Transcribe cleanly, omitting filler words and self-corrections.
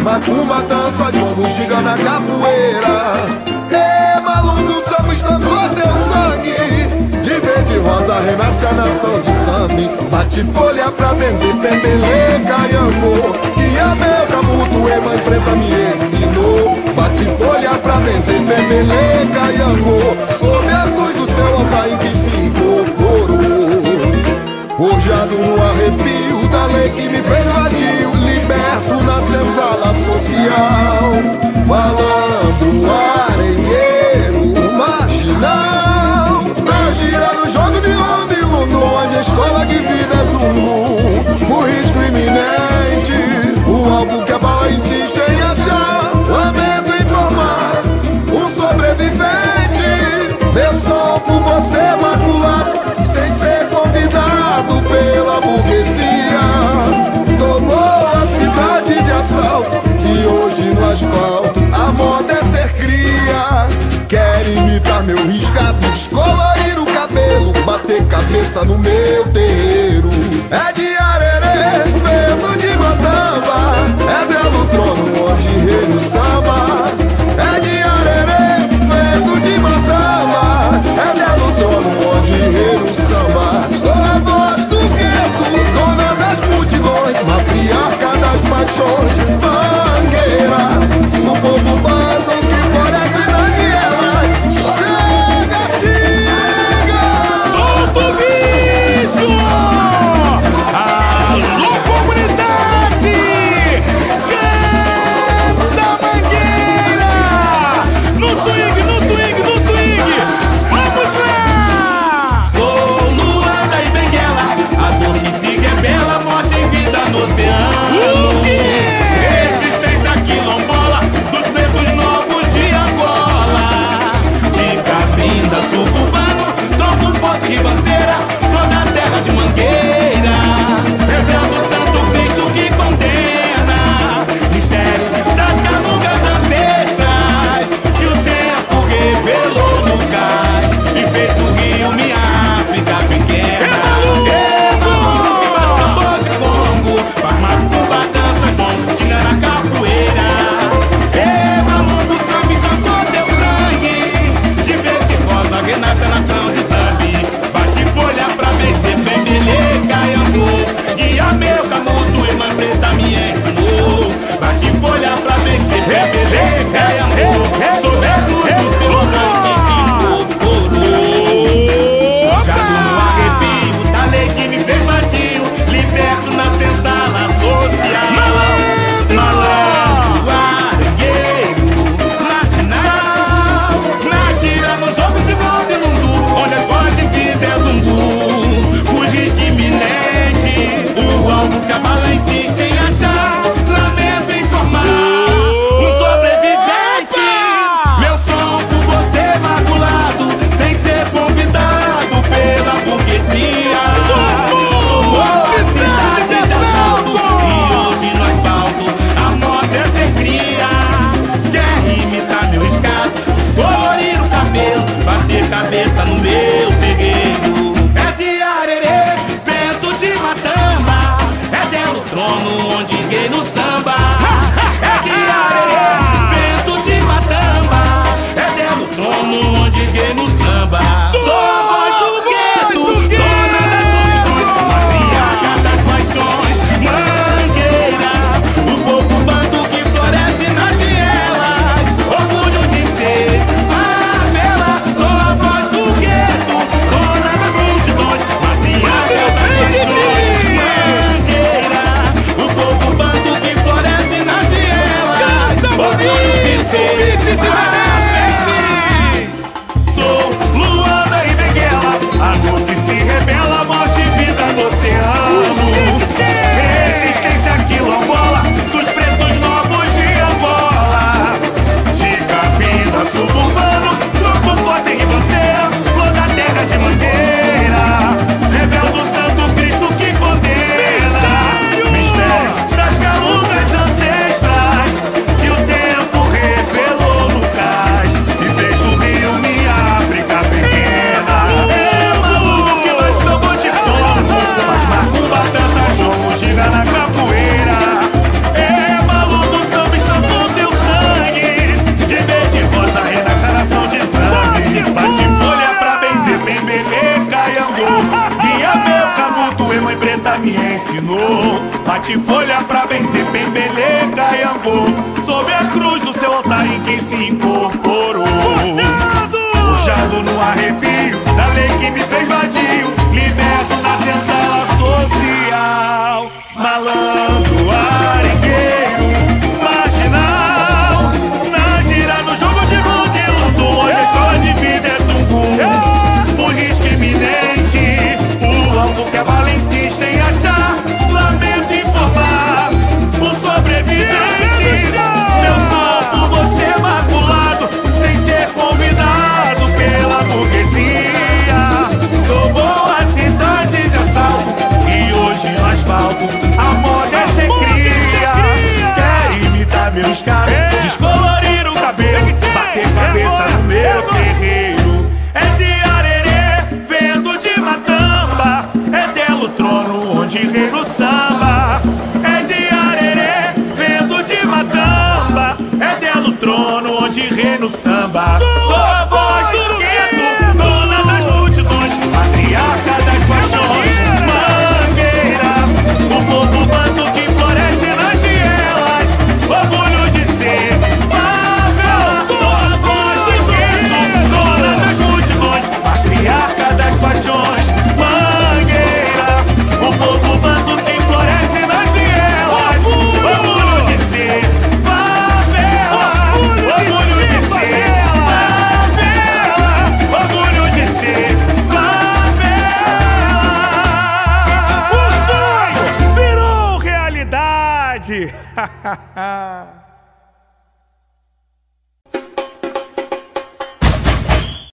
macumba, dança, jongo, ginga na capoeira. Maluco, samba estancou teu sangue. De verde e rosa renasce a nação de Sami. Bate folha pra benzer, pembele, caiangô. Que a meu camuto e mãe preta me ensinou. Bate folha pra benzer, pembele, caiangô. Sob a cruz do céu, ao pai que se incorporou. Forjado no arrepio da lei que me fez vadio. Liberto na senzala social. Malandro, arengueiro, marginal. Na gira no jogo de onda e lundum, onde a escola de vida é zumbu. O risco iminente, o alvo que a bala insiste em achar. Lamento informar, um sobrevivente. Meu som por você maculado, sem ser convidado pela burguesia. Tomou a cidade de assalto e hoje no asfalto a moda é ser cria. Quer imitar meu riscado, descolorir o cabelo, bater cabeça no meu terreiro. É de arerê, vento de matamba, é belo trono onde reina o samba. É de arerê, vento de matamba, é belo trono onde reina o samba. Sou a voz do gueto, dona das multidões, matriarca das paixões, mangueira. O povo bando que floresce na viela. Chega, chega! Solta o bicho! Alô, comunidade! Canta mangueira! No swing, no swing, no swing! Vamos lá! Sou Luanda e Benguela, a dor que se revela, morte em vida no oceano. O quê? Resistência quilombola, dos pretos novos de Angola. De Cabinda, suburbano, tronco forte, ribanceira, toda a terra de Mangueira. Revela o Santo Cristo que condena, mistério das calungas ancestrais, que o tempo revelou no cais e fez do Rio minha África pequena. Maluco que faz tambor de Congo, faz macumba, dança, jongo, ginga na capoeira. Maluco, samba estancou teu sangue. De verde e rosa renasce a nação de Zambi. Bate folha pra vencer, pembele, caiangô. Guia meu camuto e mãe preta me ensinou. Bate folha pra vencer, pembele, caiangô. Sou medo do seu pai que se incorporou. Forjado no arrepio da lei que me fez vadio. Liberto na senzala social. Malandro, arengueiro, marginal. Na gira no jogo de bloco e lundu, onde as vozes de vida é zumbu. Fugir iminente, o alvo que a bala insiste em achar. Lamento informar, um sobrevivente. Meu som por você maculado, sem ser convidado pela burguesia. Boa cidade de assalto, e hoje no asfalto a moda é ser cria. Quer imitar meu escato, colorir o cabelo, bater cabeça no meu terreiro. É de arerê, vento de matamba, é dentro do trono onde gay no samba. É de arerê, vento de matamba, é dentro do trono onde gay no samba. Sou a voz do gueto, dona das multidões, matriarca das paixões, mangueira. O povo bando que floresce nas vielas, orgulho de ser favela. Sou a voz do gueto, dona das multidões, matriarca das paixões, mangueira. O povo bando que floresce nas vielas, orgulho de ser favela. Sou Luanda e Benguela, a dor que se revela, morte e vida no oceano. Resistência quilombola, dos pretos novos de Angola. De Cabinda, suburbano, tronco forte em ribanceira, flor da terra de Mangueira. Rebelde do Santo Cristo que condena, mistério das calungas ancestrais, que o tempo revelou. que se incorporou. Forjado no arrepio da lei que me fez vadio, liberto na senzala social. Malandro, arengueiro, marginal, na gira, no jogo de mundo e luto, onde a escola de vida é zumbu. Político iminente, o alvo que a bala insiste em achar. Lamento informar o sobrevivente, meu som por você maculado, sem ser convidado pela burguesia. Tomou a cidade de assalto e hoje no asfalto a moda é ser cria. Quer imitar meus caras, descolorir o cabelo, bater cabeça no meu terreiro. É de arerê, vento de matamba, é delo trono onde reina o samba. É de arerê, vento de matamba, é delo trono onde reina o samba. Sou a voz do gueto, dona das multidões, patriarca das paixões, mangueira, o povo banto que floresce nas vielas, orgulho de ser favela. Sou a voz do gueto, dona das multidões, patriarca das paixões, mangueira, o povo banto que floresce nas vielas, orgulho de ser favela, orgulho de ser favela, orgulho de ser favela. O sonho virou realidade.